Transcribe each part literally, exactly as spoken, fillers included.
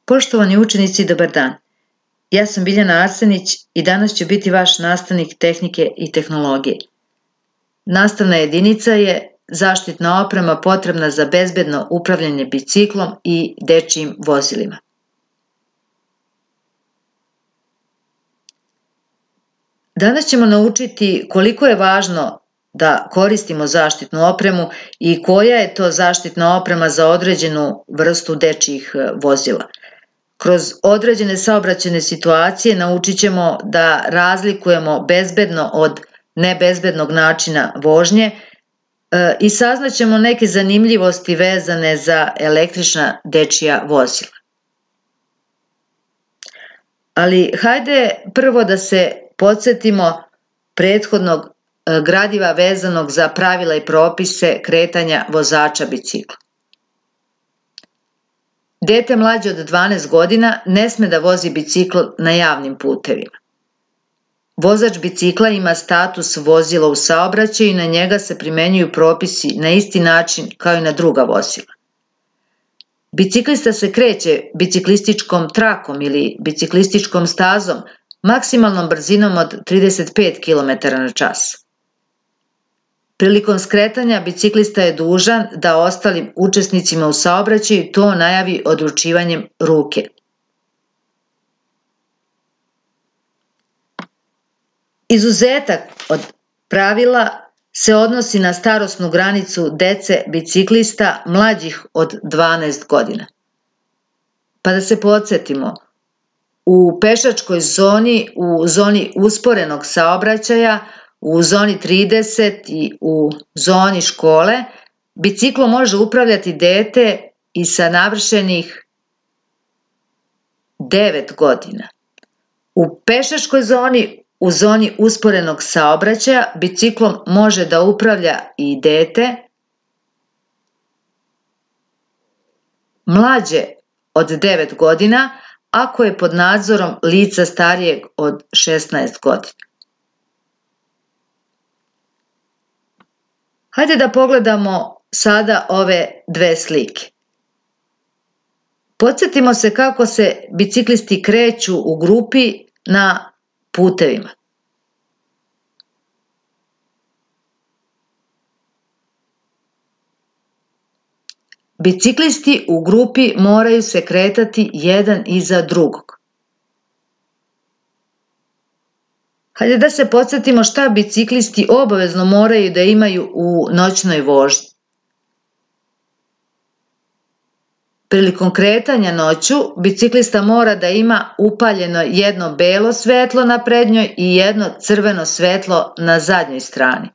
Poštovani učenici, dobar dan. Ja sam Biljana Arsenić i danas ću biti vaš nastavnik tehnike i tehnologije. Nastavna jedinica je zaštitna oprema potrebna za bezbedno upravljanje biciklom i dečijim vozilima. Danas ćemo naučiti koliko je važno da koristimo zaštitnu opremu i koja je to zaštitna oprema za određenu vrstu dečijih vozila. Kroz određene saobraćajne situacije naučit ćemo da razlikujemo bezbedno od nebezbednog načina vožnje i saznaćemo neke zanimljivosti vezane za električna dečija vozila. Ali hajde prvo da se podsjetimo prethodnog gradiva vezanog za pravila i propise kretanja vozača bicikla. Dete mlađe od dvanaest godina ne sme da vozi bicikl na javnim putevima. Vozač bicikla ima status vozila u saobraćaju i na njega se primenjuju propisi na isti način kao i na druga vozila. Biciklista se kreće biciklističkom trakom ili biciklističkom stazom maksimalnom brzinom od trideset pet kilometara na čas. Prilikom skretanja biciklista je dužan da ostalim učesnicima u saobraćaju to najavi odručivanjem ruke. Izuzetak od pravila se odnosi na starosnu granicu dece biciklista mlađih od dvanaest godina. Pa da se podsjetimo, u pešačkoj zoni, u zoni usporenog saobraćaja, u zoni trideset i u zoni škole, biciklom može upravljati dete i sa navršenih devet godina. U pešačkoj zoni, u zoni usporenog saobraćaja, biciklom može da upravlja i dete mlađe od devet godina, ako je pod nadzorom lica starijeg od šesnaest godina. Hajde da pogledamo sada ove dve slike. Podsjetimo se kako se biciklisti kreću u grupi na putevima. Biciklisti u grupi moraju se kretati jedan iza drugog. Hajde da se podsjetimo šta biciklisti obavezno moraju da imaju u noćnoj vožnji. Prilikom kretanja noću, biciklista mora da ima upaljeno jedno belo svetlo na prednjoj i jedno crveno svetlo na zadnjoj strani.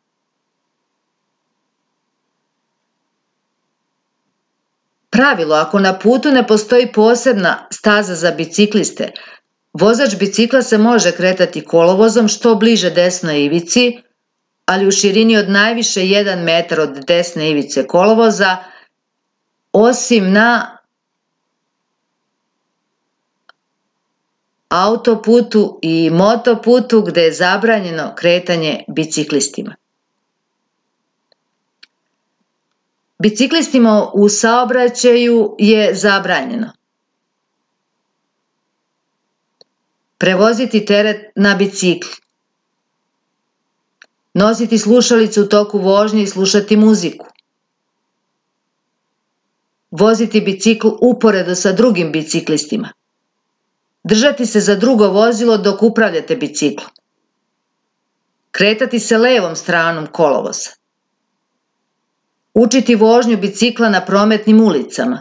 Pravilo, ako na putu ne postoji posebna staza za bicikliste, vozač bicikla se može kretati kolovozom što bliže desnoj ivici, ali u širini od najviše jedan metar od desne ivice kolovoza, osim na autoputu i motoputu gde je zabranjeno kretanje biciklistima. Biciklistima u saobraćaju je zabranjeno prevoziti teret na bicikli, nositi slušalicu u toku vožnje i slušati muziku, voziti bicikl uporedo sa drugim biciklistima, držati se za drugo vozilo dok upravljate biciklom, kretati se levom stranom kolovoza, učiti vožnju bicikla na prometnim ulicama,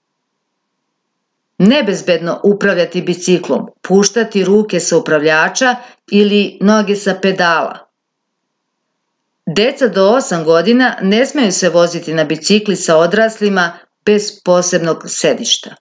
nebezbedno upravljati biciklom, puštati ruke sa upravljača ili noge sa pedala. Deca do osam godina ne smeju se voziti na bicikli sa odraslima bez posebnog sedišta.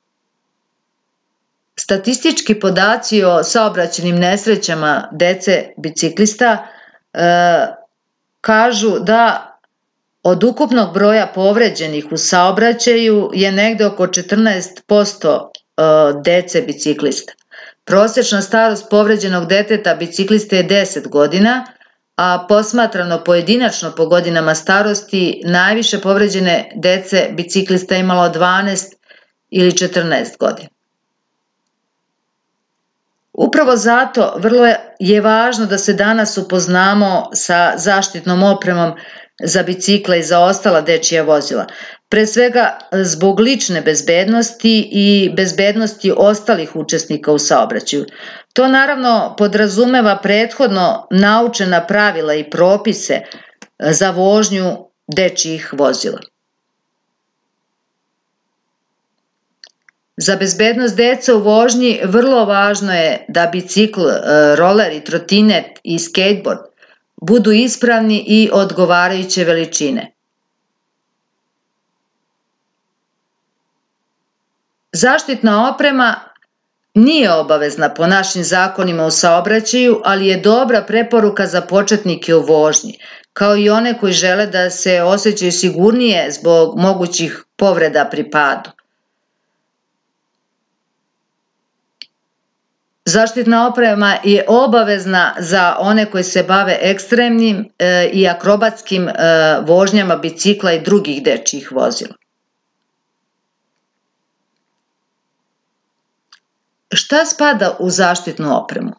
Statistički podaci o saobraćajnim nesrećama dece biciklista e, kažu da od ukupnog broja povređenih u saobraćaju je negde oko četrnaest posto dece biciklista. Prosečna starost povređenog deteta biciklista je deset godina, a posmatrano pojedinačno po godinama starosti, najviše povređene dece biciklista je imalo dvanaest ili četrnaest godina. Upravo zato vrlo je važno da se danas upoznamo sa zaštitnom opremom za bicikle i za ostala dečija vozila. Pre svega zbog lične bezbednosti i bezbednosti ostalih učesnika u saobraćaju. To naravno podrazumeva prethodno naučena pravila i propise za vožnju dečijih vozila. Za bezbednost dece u vožnji vrlo važno je da bicikl, roler i trotinet i skateboard budu ispravni i odgovarajuće veličine. Zaštitna oprema nije obavezna po našim zakonima u saobraćaju, ali je dobra preporuka za početnike u vožnji, kao i one koji žele da se osjećaju sigurnije zbog mogućih povreda pri padu. Zaštitna oprema je obavezna za one koji se bave ekstremnim i akrobatskim vožnjama bicikla i drugih dečjih vozila. Šta spada u zaštitnu opremu?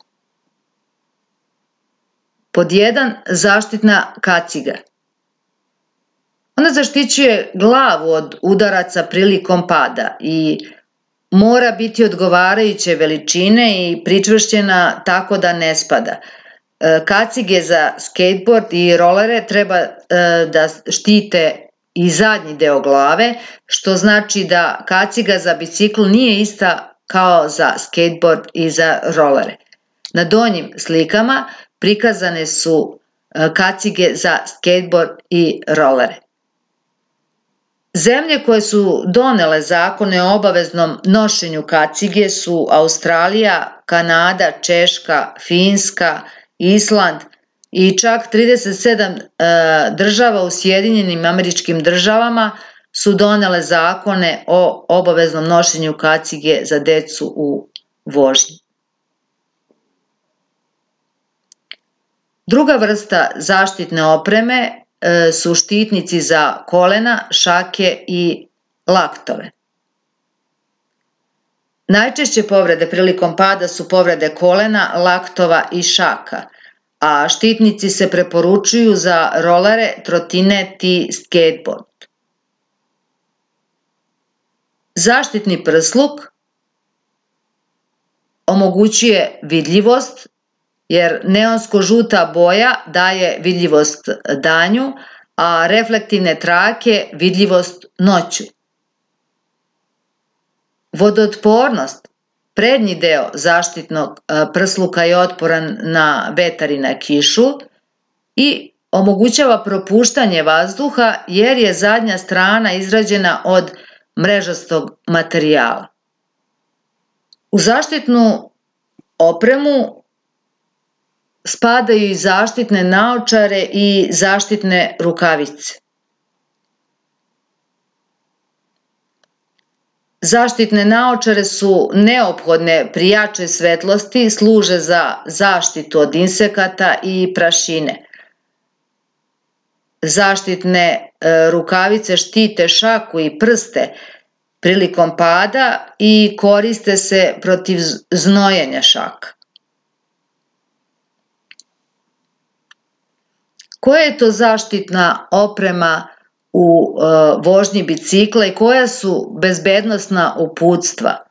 Pod jedan, zaštitna kaciga. Ona zaštićuje glavu od udaraca prilikom pada i mora biti odgovarajuće veličine i pričvršćena tako da ne spada. Kacige za skateboard i rolere treba da štite i zadnji deo glave, što znači da kaciga za bicikl nije ista kao za skateboard i za rolere. Na donjim slikama prikazane su kacige za skateboard i rolere. Zemlje koje su donele zakone o obaveznom nošenju kacige su Australija, Kanada, Češka, Finska, Island i čak trideset sedam država u Sjedinjenim Američkim Državama su donele zakone o obaveznom nošenju kacige za decu u vožnji. Druga vrsta zaštitne opreme su štitnici za kolena, šake i laktove. Najčešće povrede prilikom pada su povrede kolena, laktova i šaka, a štitnici se preporučuju za rolere, trotinet i skateboard. Zaštitni prsluk omogućuje vidljivost, jer neonsko-žuta boja daje vidljivost danju, a reflektivne trake vidljivost noću. Vodootpornost, prednji deo zaštitnog prsluka je otporan na vetar i na kišu i omogućava propuštanje vazduha jer je zadnja strana izrađena od mrežastog materijala. U zaštitnu opremu spadaju i zaštitne naočare i zaštitne rukavice. Zaštitne naočare su neophodne pri jačoj svetlosti, služe za zaštitu od insekata i prašine. Zaštitne rukavice štite šaku i prste prilikom pada i koriste se protiv znojenja šaka. Koja je to zaštitna oprema u vožnji bicikla i koja su bezbednosna uputstva?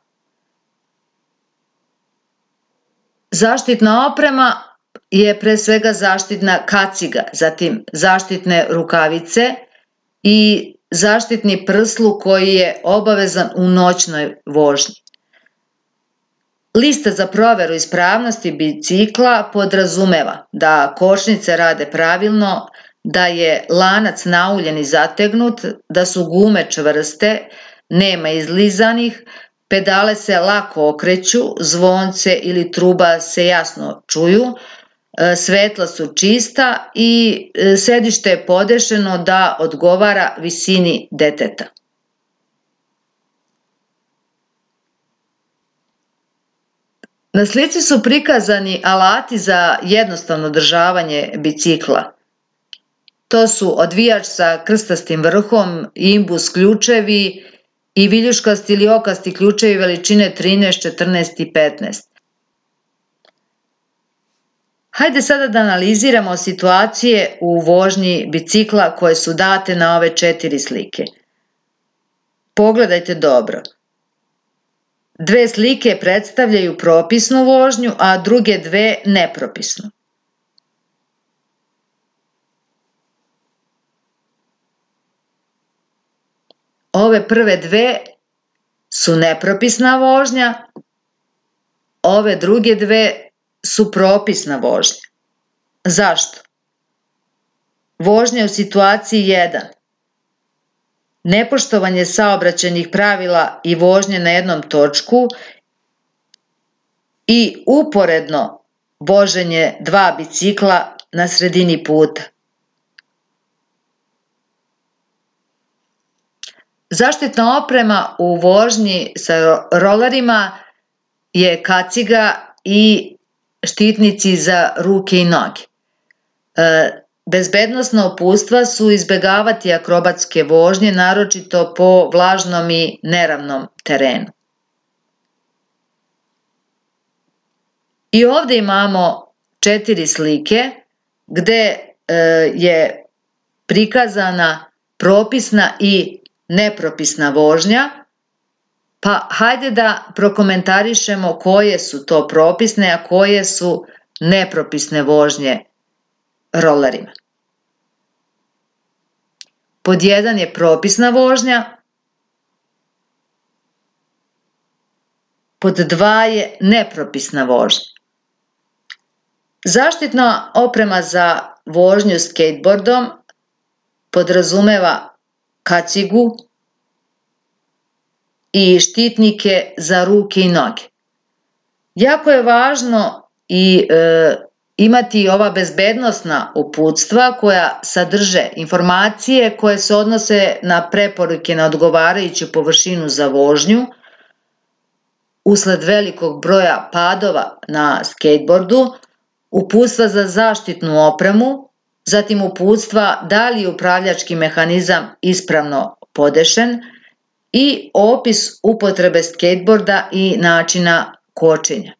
Zaštitna oprema je pre svega zaštitna kaciga, zatim zaštitne rukavice i zaštitni prsluk koji je obavezan u noćnoj vožnji. Lista za proveru ispravnosti bicikla podrazumeva da kočnice rade pravilno, da je lanac nauljen i zategnut, da su gume čvrste, nema izlizanih, pedale se lako okreću, zvonce ili truba se jasno čuju, svetla su čista i sedište je podešeno da odgovara visini deteta. Na slici su prikazani alati za jednostavno održavanje bicikla. To su odvijač sa krstastim vrhom, imbus ključevi i viljuškasti ili okasti ključevi veličine trinaest, četrnaest i petnaest. Hajde sada da analiziramo situacije u vožnji bicikla koje su date na ove četiri slike. Pogledajte dobro. Dve slike predstavljaju propisnu vožnju, a druge dve nepropisnu. Ove prve dve su nepropisna vožnja, ove druge dve su propisna vožnja. Zašto? Vožnja u situaciji jedan. Nepoštovanje saobraćajnih pravila i vožnje na jednom točku i uporedno voženje dva bicikla na sredini puta. Zaštitna oprema u vožnji sa rolerima je kaciga i štitnici za ruke i noge. Bezbednosna uputstva su izbegavati akrobatske vožnje, naročito po vlažnom i neravnom terenu. I ovdje imamo četiri slike gde je prikazana propisna i nepropisna vožnja, pa hajde da prokomentarišemo koje su to propisne, a koje su nepropisne vožnje rolerima. Pod jedan je propisna vožnja, pod dva je nepropisna vožnja. Zaštitna oprema za vožnju skateboardom podrazumeva kacigu i štitnike za ruke i noge. Jako je važno i e, imati ova bezbednosna uputstva koja sadrže informacije koje se odnose na preporuke na odgovarajuću površinu za vožnju usled velikog broja padova na skateboardu, uputstva za zaštitnu opremu, zatim uputstva da li je upravljački mehanizam ispravno podešen i opis upotrebe skateboarda i načina kočenja.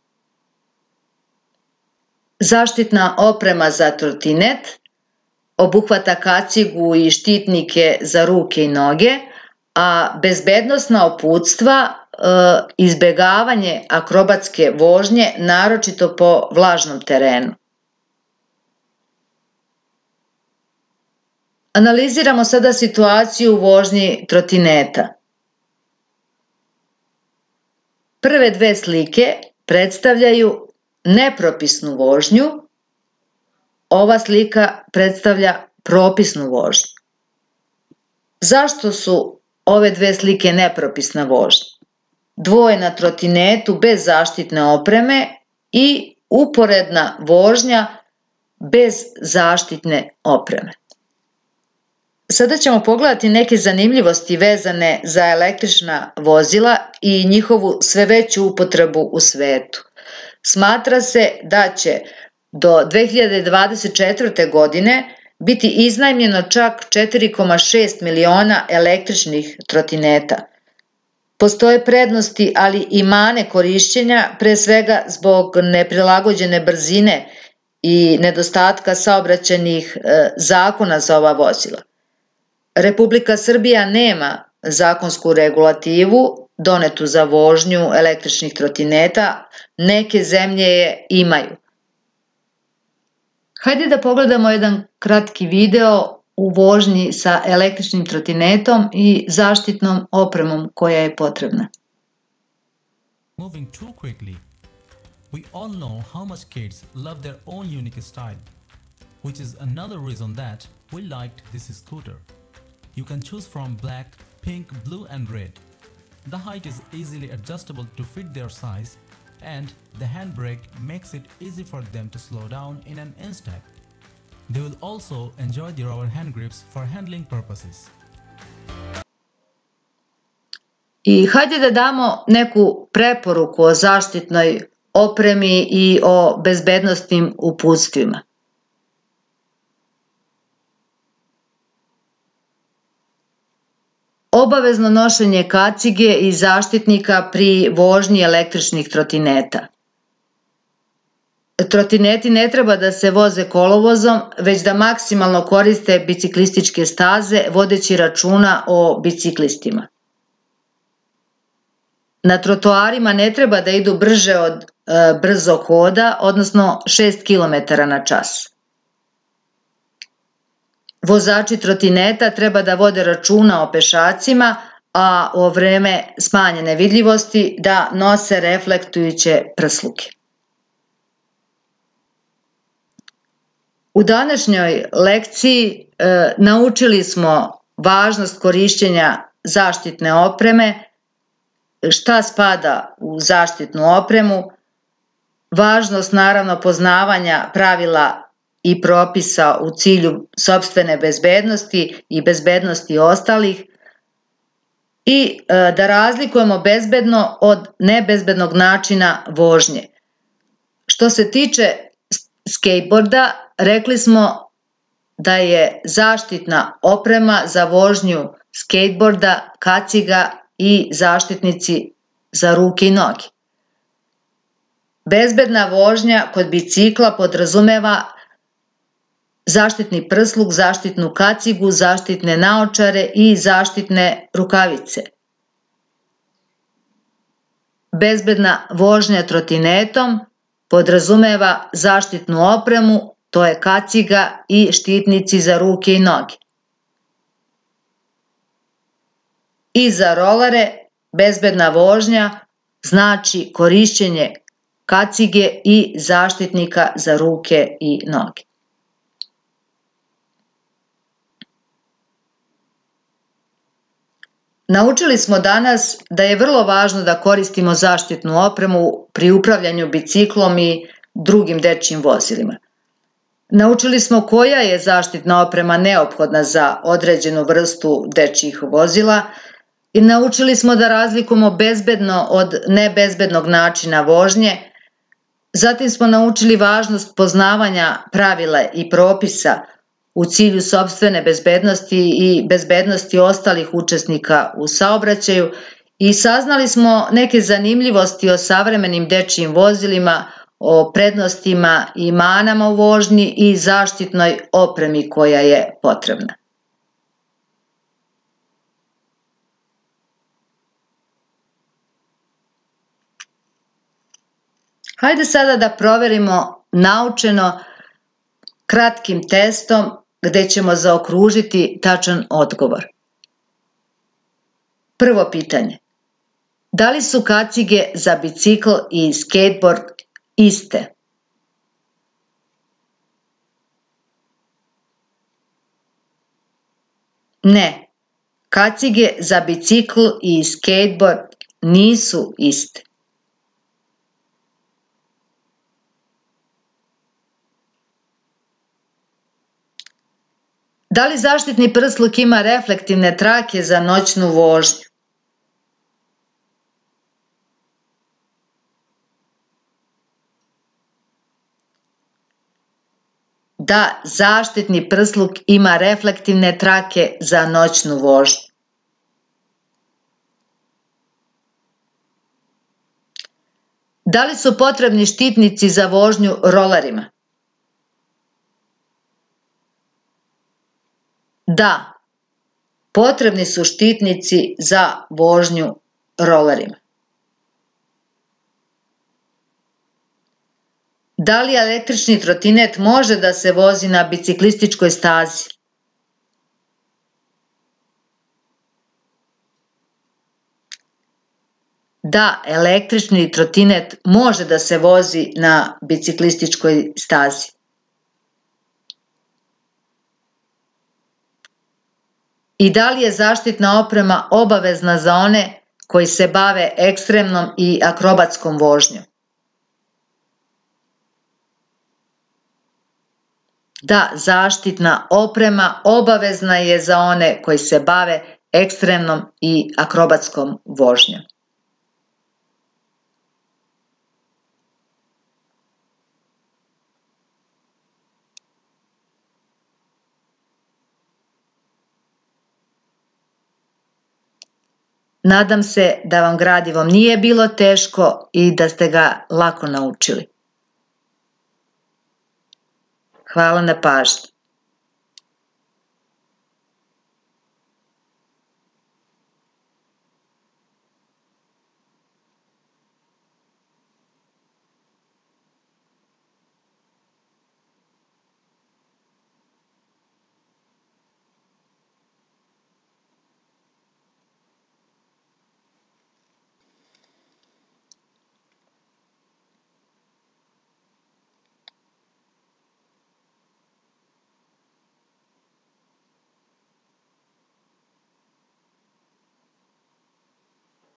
Zaštitna oprema za trotinet obuhvata kacigu i štitnike za ruke i noge, a bezbednosna uputstva e, izbegavanje akrobatske vožnje, naročito po vlažnom terenu. Analiziramo sada situaciju u vožnji trotineta. Prve dve slike predstavljaju nepropisnu vožnju, ova slika predstavlja propisnu vožnju. Zašto su ove dve slike nepropisna vožnja? Dvoje na trotinetu bez zaštitne opreme i uporedna vožnja bez zaštitne opreme. Sada ćemo pogledati neke zanimljivosti vezane za električna vozila i njihovu sve veću upotrebu u svetu. Smatra se da će do dve hiljade dvadeset četvrte. godine biti iznajmljeno čak četiri zarez šest miliona električnih trotineta. Postoje prednosti, ali i mane korišćenja, pre svega zbog neprilagođene brzine i nedostatka saobraćajnih zakona za ova vozila. Republika Srbija nema zakonsku regulativu donetu za vožnju električnih trotineta, neke zemlje je imaju. Hajde da pogledamo jedan kratki video u vožnji sa električnim trotinetom i zaštitnom opremom koja je potrebna. Moving too quickly. We all know how much kids love their own unique style, which is another reason that we liked this scooter. You can choose from black, pink, blue and red. The height is easily adjustable to fit their size, and the handbrake makes it easy for them to slow down in an instant. They will also enjoy the rubber hand grips for handling purposes. I hajde da damo neku preporuku o zaštitnoj opremi i o bezbednosnim uputstvima. Obavezno nošenje kacige i zaštitnika pri vožnji električnih trotineta. trotineti ne treba da se voze kolovozom, već da maksimalno koriste biciklističke staze, vodeći računa o biciklistima. Na trotoarima ne treba da idu brže od e, brzog hoda, odnosno šest kilometara na čas. Vozači trotineta treba da vode računa o pešacima, a u vreme smanjene vidljivosti da nose reflektujuće prsluke. U današnjoj lekciji e, naučili smo važnost korišćenja zaštitne opreme, šta spada u zaštitnu opremu, važnost naravno poznavanja pravila i propisa u cilju sopstvene bezbednosti i bezbednosti ostalih i e, da razlikujemo bezbedno od nebezbednog načina vožnje. Što se tiče skateboarda, rekli smo da je zaštitna oprema za vožnju skateboarda, kaciga i zaštitnici za ruke i noge. Bezbedna vožnja kod bicikla podrazumeva zaštitni prsluk, zaštitnu kacigu, zaštitne naočare i zaštitne rukavice. Bezbedna vožnja trotinetom podrazumeva zaštitnu opremu, to je kaciga i štitnici za ruke i noge. I za rolere bezbedna vožnja znači korišćenje kacige i zaštitnika za ruke i noge. Naučili smo danas da je vrlo važno da koristimo zaštitnu opremu pri upravljanju biciklom i drugim dečjim vozilima. Naučili smo koja je zaštitna oprema neophodna za određenu vrstu dečjih vozila i naučili smo da razlikujemo bezbedno od nebezbednog načina vožnje. Zatim smo naučili važnost poznavanja pravila i propisa u cilju sopstvene bezbednosti i bezbednosti ostalih učesnika u saobraćaju i saznali smo neke zanimljivosti o savremenim dečjim vozilima, o prednostima i manama u vožnji i zaštitnoj opremi koja je potrebna. Hajde sada da proverimo naučeno kratkim testom gde ćemo zaokružiti tačan odgovor. Prvo pitanje. Da li su kacige za bicikl i skateboard iste? Ne. Kacige za bicikl i skateboard nisu iste. Da li zaštitni prsluk ima reflektivne trake za noćnu vožnju? Da, zaštitni prsluk ima reflektivne trake za noćnu vožnju. Da li su potrebni štitnici za vožnju rolerima? Da, potrebni su štitnici za vožnju rolerima. Da li električni trotinet može da se vozi na biciklističkoj stazi? Da, električni trotinet može da se vozi na biciklističkoj stazi. I da li je zaštitna oprema obavezna za one koji se bave ekstremnom i akrobatskom vožnjom? Da, zaštitna oprema obavezna je za one koji se bave ekstremnom i akrobatskom vožnjom. Nadam se da vam gradivo nije bilo teško i da ste ga lako naučili. Hvala na pažnji.